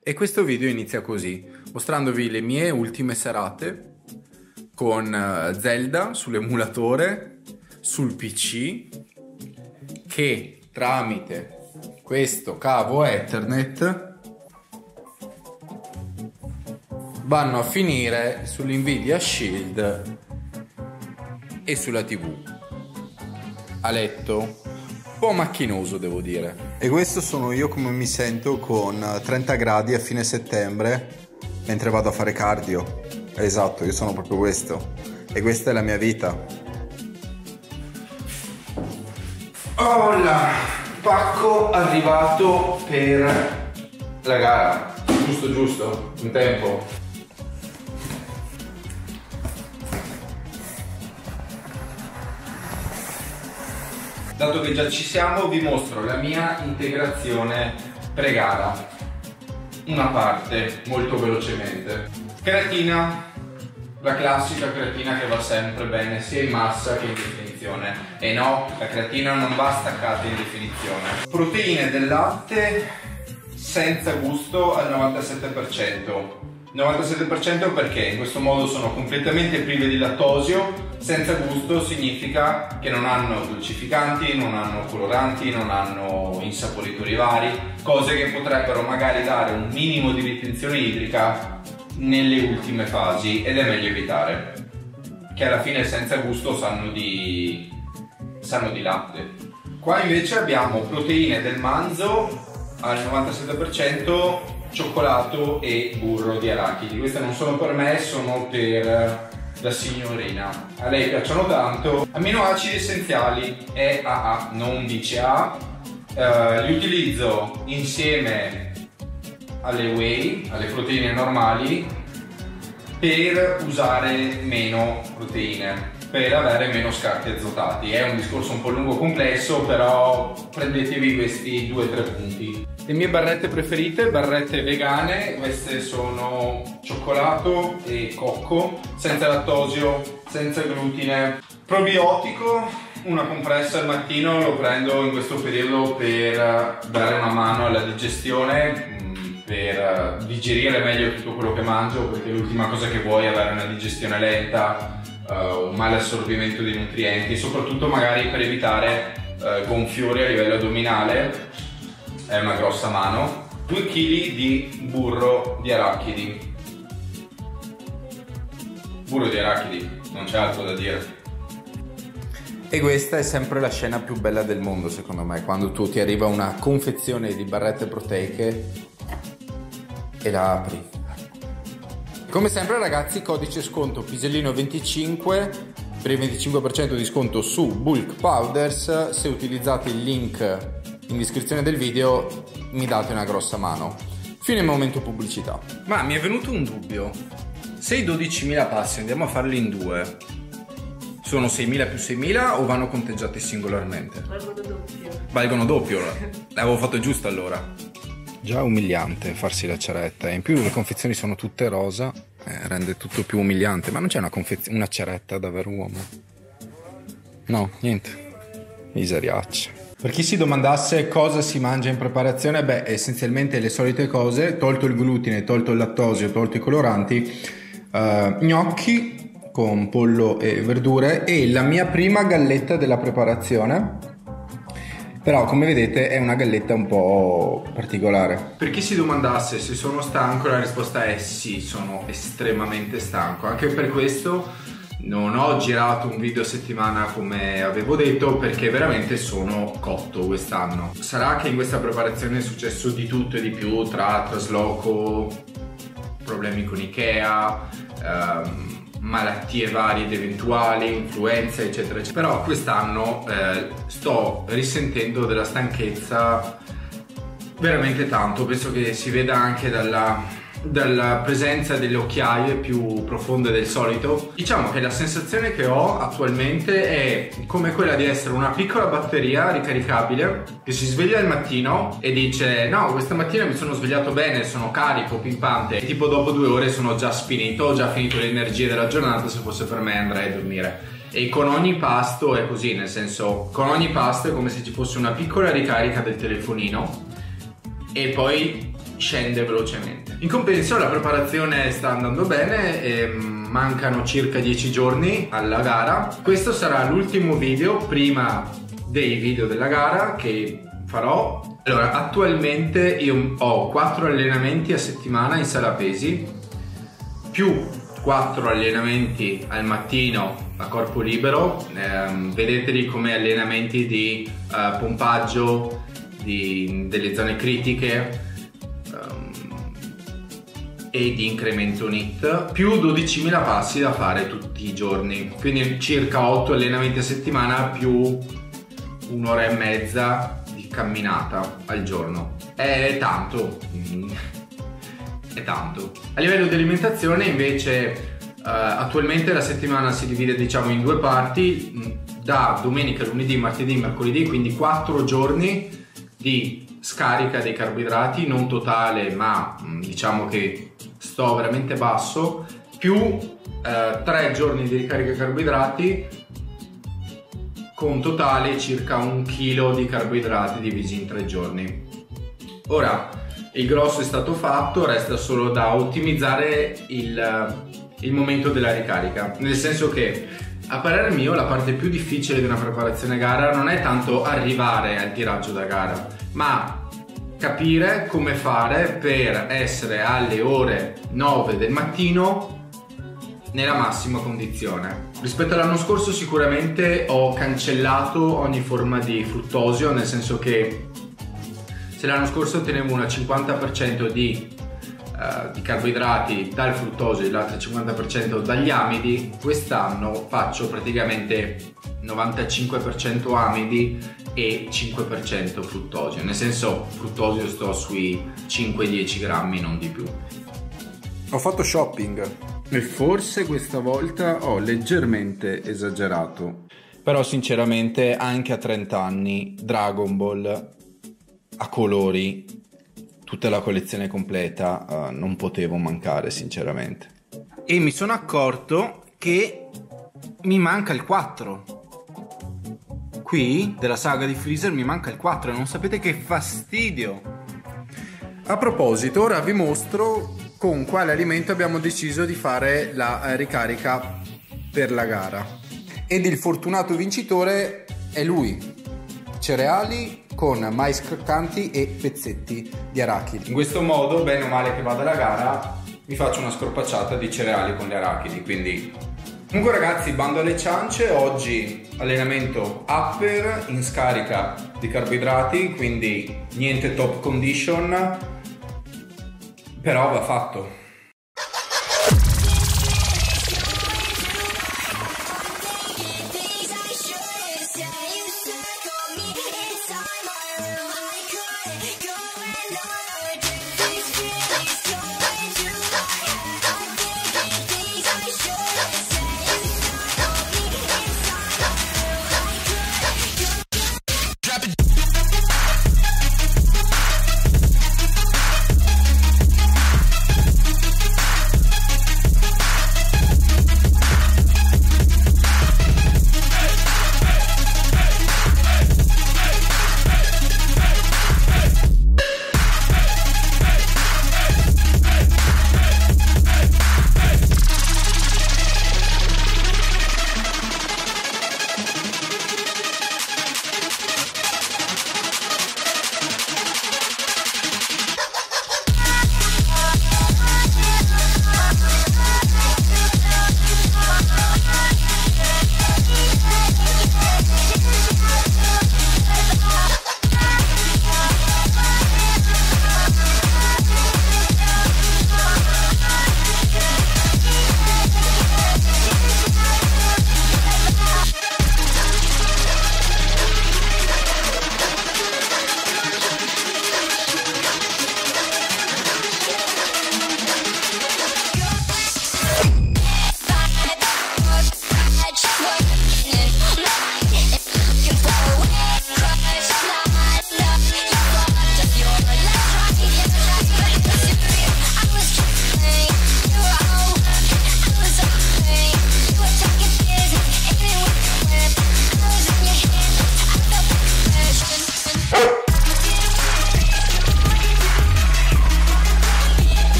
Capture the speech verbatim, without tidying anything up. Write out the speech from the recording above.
E questo video inizia così, mostrandovi le mie ultime serate con Zelda sull'emulatore, sul P C, che tramite questo cavo Ethernet vanno a finire sull'Nvidia Shield e sulla tivù. A letto, un po' macchinoso devo dire. E questo sono io come mi sento con trenta gradi a fine settembre mentre vado a fare cardio. Esatto, io sono proprio questo. E questa è la mia vita. Hola, pacco arrivato per la gara. Giusto, giusto, in tempo. Dato che già ci siamo, vi mostro la mia integrazione pre-gara. Una parte, molto velocemente. Creatina, la classica creatina che va sempre bene sia in massa che in definizione. E no, la creatina non va staccata in definizione. Proteine del latte senza gusto al novantasette per cento. novantasette per cento perché in questo modo sono completamente prive di lattosio. Senza gusto significa che non hanno dolcificanti, non hanno coloranti, non hanno insaporitori vari, cose che potrebbero magari dare un minimo di ritenzione idrica nelle ultime fasi, ed è meglio evitare, che alla fine senza gusto sanno di, sanno di latte. Qua invece abbiamo proteine del manzo al novantasette per cento, cioccolato e burro di arachidi. Queste non sono per me, sono per la signorina. A lei piacciono tanto. Amminoacidi essenziali E A A, non B C A A. Uh, li utilizzo insieme alle whey, alle proteine normali, per usare meno proteine, per avere meno scarti azotati. È un discorso un po' lungo e complesso, però prendetevi questi due o tre punti. Le mie barrette preferite, barrette vegane, queste sono cioccolato e cocco, senza lattosio, senza glutine. Probiotico, una compressa al mattino, lo prendo in questo periodo per dare una mano alla digestione, per digerire meglio tutto quello che mangio, perché l'ultima cosa che vuoi è avere una digestione lenta, uh, un male assorbimento dei nutrienti, soprattutto magari per evitare uh, gonfiori a livello addominale. È una grossa mano. due chili di burro di arachidi. Burro di arachidi, non c'è altro da dire. E questa è sempre la scena più bella del mondo secondo me, quando tu ti arriva una confezione di barrette proteiche e la apri. Come sempre ragazzi, codice sconto Pisellino venticinque per il venticinque per cento di sconto su Bulk Powders. Se utilizzate il link in descrizione del video mi date una grossa mano. Fine momento pubblicità. Ma mi è venuto un dubbio. Se i dodicimila passi andiamo a farli in due, sono seimila più seimila o vanno conteggiati singolarmente? Valgono doppio. Valgono doppio? L'avevo fatto giusto allora. Già umiliante farsi la ceretta, e in più le confezioni sono tutte rosa, eh, rende tutto più umiliante. Ma non c'è una, una ceretta da vero uomo? No, niente. Miseriaccia. Per chi si domandasse cosa si mangia in preparazione, beh, essenzialmente le solite cose, tolto il glutine, tolto il lattosio, tolto i coloranti, uh, gnocchi con pollo e verdure e la mia prima galletta della preparazione. Però come vedete è una galletta un po' particolare. Per chi si domandasse se sono stanco, la risposta è sì, sono estremamente stanco. Anche per questo non ho girato un video a settimana come avevo detto, perché veramente sono cotto quest'anno. Sarà che in questa preparazione è successo di tutto e di più, tra trasloco, problemi con Ikea, ehm, malattie varie ed eventuali, influenza eccetera eccetera. Però quest'anno eh, sto risentendo della stanchezza veramente tanto. Penso che si veda anche dalla dalla presenza delle occhiaie più profonde del solito. Diciamo che la sensazione che ho attualmente è come quella di essere una piccola batteria ricaricabile che si sveglia al mattino e dice: no, questa mattina mi sono svegliato bene, sono carico, pimpante, e tipo dopo due ore sono già sfinito, ho già finito le energie della giornata, se fosse per me andrei a dormire. E con ogni pasto è così, nel senso, con ogni pasto è come se ci fosse una piccola ricarica del telefonino e poi scende velocemente. In compenso la preparazione sta andando bene, e mancano circa dieci giorni alla gara. Questo sarà l'ultimo video prima dei video della gara che farò. Allora, attualmente io ho quattro allenamenti a settimana in sala pesi, più quattro allenamenti al mattino a corpo libero, ehm, vedeteli come allenamenti di uh, pompaggio di, delle zone critiche um, e di incremento N I T, più dodicimila passi da fare tutti i giorni, quindi circa otto allenamenti a settimana più un'ora e mezza di camminata al giorno. È tanto, è tanto. A livello di alimentazione invece Uh, attualmente la settimana si divide diciamo in due parti, da domenica, lunedì, martedì, mercoledì, quindi quattro giorni di scarica dei carboidrati, non totale ma diciamo che sto veramente basso, più uh, tre giorni di ricarica carboidrati con totale circa un chilo di carboidrati divisi in tre giorni. Ora il grosso è stato fatto, resta solo da ottimizzare il il momento della ricarica, nel senso che a parer mio la parte più difficile di una preparazione gara non è tanto arrivare al tiraggio da gara, ma capire come fare per essere alle ore nove del mattino nella massima condizione. Rispetto all'anno scorso sicuramente ho cancellato ogni forma di fruttosio, nel senso che se l'anno scorso ottenevo una cinquanta per cento di di carboidrati dal fruttosio e l'altro cinquanta per cento dagli amidi, quest'anno faccio praticamente novantacinque per cento amidi e cinque per cento fruttosio, nel senso fruttosio sto sui cinque dieci grammi, non di più. Ho fatto shopping e forse questa volta ho leggermente esagerato, però sinceramente anche a trenta anni Dragon Ball a colori, tutta la collezione completa, uh, non potevo mancare sinceramente. E mi sono accorto che mi manca il quattro. Qui della saga di Freezer mi manca il quattro e non sapete che fastidio. A proposito, ora vi mostro con quale alimento abbiamo deciso di fare la ricarica per la gara. Ed il fortunato vincitore è lui. Cereali con mais croccanti e pezzetti di arachidi. In questo modo, bene o male che vada la gara, mi faccio una scorpacciata di cereali con le arachidi, quindi... Comunque ragazzi, bando alle ciance, oggi allenamento upper in scarica di carboidrati, quindi niente top condition, però va fatto.